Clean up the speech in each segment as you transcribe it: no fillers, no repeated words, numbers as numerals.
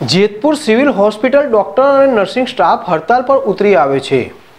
Jetpur civil hospital doctor અને nursing staff હડતાલ પર ઉતરી આવે છે।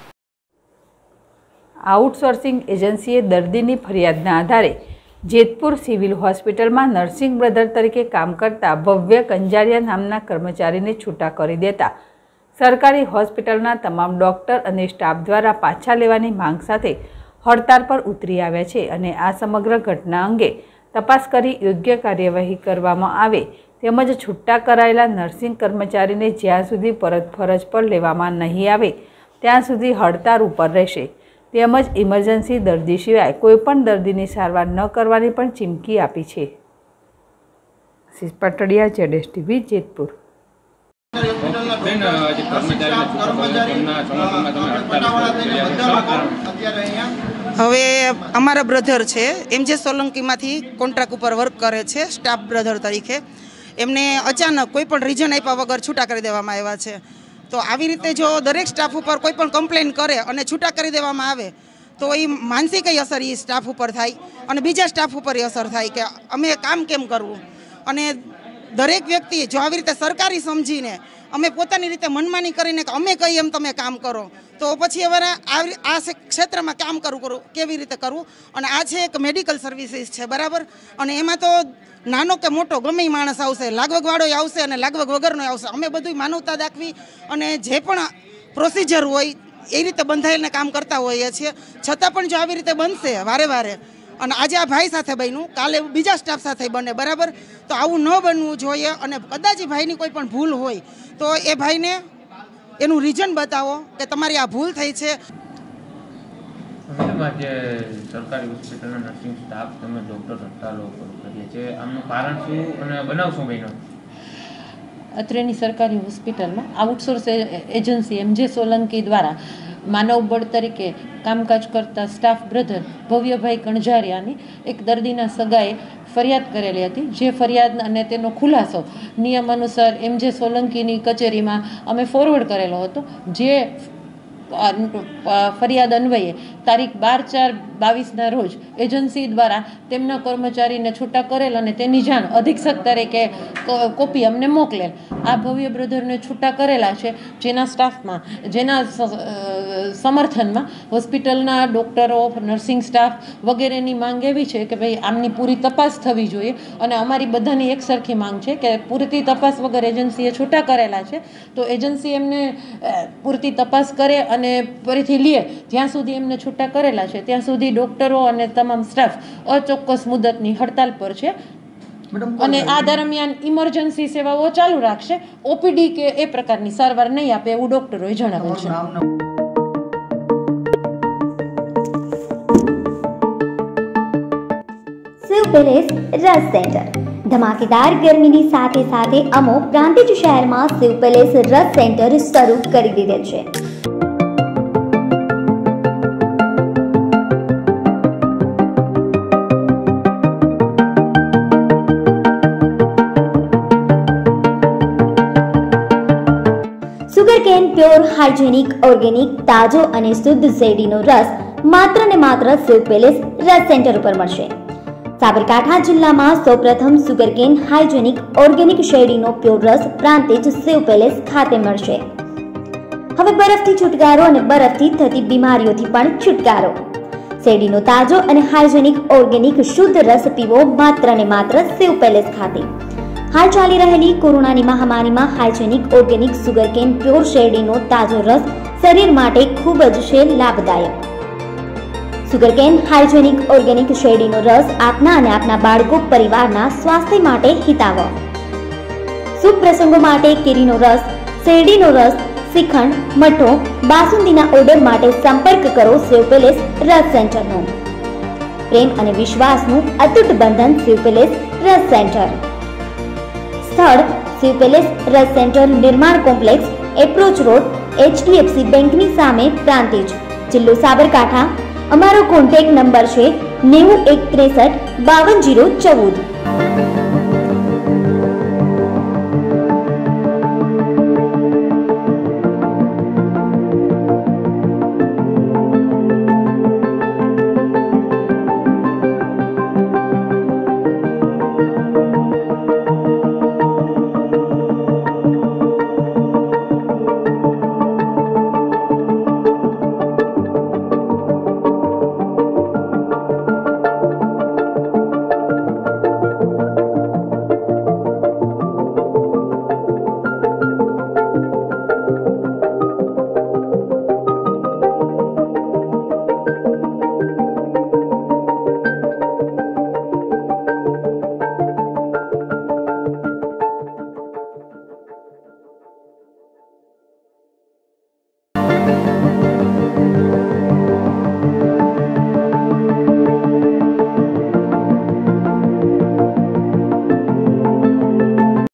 આઉટસોર્સિંગ એજન્સીએ દર્દીની ફરિયાદના આધારે જેતપુર સિવિલ હોસ્પિટલમાં નર્સિંગ બ્રધર તરીકે કામ કરતા ભવ્ય કંજારિયા નામના કર્મચારીને છૂટા કરી દેતા સરકારી હોસ્પિટલના તમામ ડોક્ટર અને સ્ટાફ દ્વારા પાછા લેવાની માંગ સાથે હડતાલ પર ઉતરી આવ્યા છે અને આ સમગ્ર ઘટના અંગે તપાસ કરી યોગ્ય કાર્યવાહી કરવામાં આવે તેમજ છૂટા કરાયેલા નર્સિંગ કર્મચારીને જ્યાં સુધી પરત ફરજ પર લેવામાં નહીં આવે ત્યાં સુધી હડતાલ ઉપર રહેશે તેમજ ઇમરજન્સી દર્દી સિવાય કોઈપણ દર્દીની સારવાર ન કરવાની પણ ચીમકી આપી છે। આશીષ પટડિયા, ZSTV, જેતપુર। હવે અમારા બ્રધર છે MJ સોલંકીમાંથી કોન્ટ્રાક્ટ ઉપર વર્ક કરે છે સ્ટાફ બ્રધર તરીકે। એમને અચાનક કોઈ પણ રીઝન આપ્યા વગર છૂટા કરી દેવામાં આવ્યા છે। તો આવી રીતે જો દરેક સ્ટાફ ઉપર કોઈ પણ કમ્પ્લેન કરે અને છૂટા કરી દેવામાં આવે તો એ માનસિક અસર એ સ્ટાફ ઉપર થાય અને બીજા સ્ટાફ ઉપર અસર થાય કે અમે કામ કેમ કરવું। અને દરેક વ્યક્તિ જો આવી રીતે સરકારી સમજીને અમે પોતાની રીતે મનમાની કરીને કે અમે કહીએ એમ તમે કામ કરો તો પછી હવે આ ક્ષેત્રમાં કામ કરવું કેવી રીતે કરવું। અને આ છે એક મેડિકલ સર્વિસીસ છે, બરાબર। અને એમાં તો નાનો કે મોટો ગમે માણસ આવશે, લાગવગવાળો આવશે અને લાગવગ વગરનો આવશે। અમે બધું માનવતા દાખવી અને જે પણ પ્રોસિજર હોય એ રીતે બંધાયેલને કામ કરતા હોઈએ છીએ। છતાં પણ જો આવી રીતે બનશે વારે વારે અને આજે આ ભાઈ સાથે બન્યું, કાલે બીજા સ્ટાફ સાથે બને, બરાબર। તો આવું ન બનવું જોઈએ અને કદાચ ભાઈની કોઈ પણ ભૂલ હોય તો એ ભાઈને એનું રીઝન બતાવો કે તમારી આ ભૂલ થઈ છે। આજે સરકારી હોસ્પિટલના નર્સિંગ સ્ટાફ તેમજ ડોક્ટર હડતાલો કરીએ છીએ, આમનું કારણ શું અને બનાવ શું બન્યો? અત્રેની સરકારી હોસ્પિટલમાં આઉટસોર્સ એજન્સી MJ સોલંકી દ્વારા માનવબળ તરીકે કામકાજ કરતા સ્ટાફ બ્રધર ભવ્યભાઈ કણઝારિયાની એક દર્દીના સગાએ ફરિયાદ કરેલી હતી। જે ફરિયાદ અને તેનો ખુલાસો નિયમ અનુસાર MJ સોલંકીની કચેરીમાં અમે ફોરવર્ડ કરેલો હતો। જે ફરિયાદ અન્વયે તારીખ 12/4/22ના રોજ એજન્સી દ્વારા તેમના કર્મચારીને છૂટા કરેલ અને તેની જાણ અધિક્ષક તરીકે કોપી અમને મોકલેલ। આ ભવ્ય બ્રધરને છૂટા કરેલા છે, જેના સ્ટાફમાં જેના સમર્થનમાં હોસ્પિટલના ડૉક્ટરો, નર્સિંગ સ્ટાફ વગેરેની માંગ એવી છે કે ભાઈ આમની પૂરી તપાસ થવી જોઈએ અને અમારી બધાની એક સરખી માંગ છે કે પૂરતી તપાસ વગર એજન્સીએ છૂટા કરેલા છે તો એજન્સી એમને પૂરતી તપાસ કરે અને ફરીથી લે ત્યાં સુધી એમને છૂટા કરેલા છે ત્યાં સુધી ડૉક્ટરો અને તમામ સ્ટાફ અચોક્કસ મુદતની હડતાલ પર છે અને આ દરમિયાન ઇમરજન્સી સેવાઓ ચાલુ રાખશે। OPD કે એ પ્રકારની સારવાર નહીં આપે એવું ડૉક્ટરોએ જણાવેલ છે। શિવ પેલેસ રસ સેન્ટર ધમાકેદાર ગરમીની સાથે સાથે અમો પ્રાંતિજ શહેરમાં શિવ પેલેસ રસ સેન્ટર શરૂ કરી દીધેલ છે। સુગરકેન પ્યોર હાઇજેનિક ઓર્ગેનિક તાજો અને શુદ્ધ શેરડીનો રસ માત્ર ને માત્ર શિવ પેલેસ રસ સેન્ટર ઉપર મળશે। સાબરકાંઠા જિલ્લામાં સૌપ્રથમ સુગરકેન હાઇજેનિક ઓર્ગેનિક શેરડીનો પ્યોર રસ પ્રાંતિજ શિવ પેલેસ ખાતે મળશે। હવે બરફથી છુટકારો અને બરફથી થતી બીમારીઓથી પણ છુટકારો। શેરડીનો તાજો અને હાઇજેનિક ઓર્ગેનિક શુદ્ધ રસ પીવો માત્ર ને માત્ર શિવ પેલેસ ખાતે। હાલ ચાલી રહેલી કોરોનાની મહામારીમાં હાઇજેનિક ઓર્ગેનિક સુગરકેન પ્યોર શેરડીનો તાજો રસ શરીર માટે ખૂબ જ છે લાભદાયક। સુગરકેન હાઇજેનિક ઓર્ગેનિક શેરડીનો રસ આપના અને આપના બાળકો પરિવારના સ્વાસ્થ્ય માટે હિતાવહ। શુભ પ્રસંગો માટે કેરીનો રસ, શેરડીનો રસ, શ્રીખંડ, મઠો, બાસુંદીના ઓર્ડર માટે સંપર્ક કરો શિવ પેલેસ રસ સેન્ટરનો। પ્રેમ અને વિશ્વાસનું અતૂટ બંધન શિવ પેલેસ રસ સેન્ટર। સ્થળ શિવ પેલેસ રસ સેન્ટર, નિર્માણ કોમ્પ્લેક્સ, એપ્રોચ રોડ, HDFC બેંકની સામે, પ્રાંતિજ, જિલ્લો સાબરકાંઠા। અમારો કોન્ટેક્ટ નંબર છે 9163 52 014।